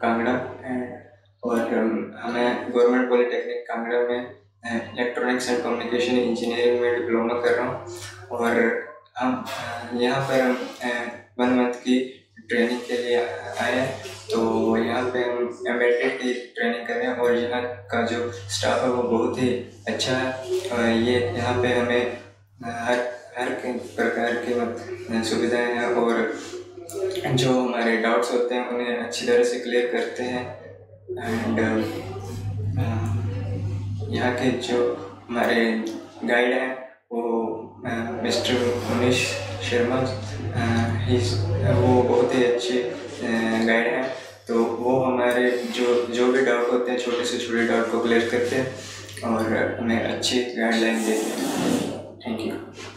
कांगड़ा और हमें government polytechnic Kangra में इलेक्ट्रॉनिक्स एंड कम्युनिकेशन इंजीनियरिंग में डिप्लोमा कर रहा हूँ। और हम यहाँ पर हम 1 मंथ की ट्रेनिंग के लिए आए हैं। तो यहाँ पे हम एम्बेडेड की ट्रेनिंग कर रहे हैं और यहाँ का जो स्टाफ है वो बहुत ही अच्छा है। और ये यहाँ पे हमें हर प्रकार की सुविधाएं हैं और जो हमारे डाउट्स होते हैं उन्हें अच्छी तरह से क्लियर करते हैं। एंड यहाँ के जो हमारे गाइड हैं वो मिस्टर मनीष शर्मा, वो बहुत ही अच्छे गाइड हैं। तो वो हमारे जो भी डाउट होते हैं, छोटे से छोटे डाउट को क्लियर करते हैं और हमें अच्छी गाइडलाइन देते हैं। Thank you.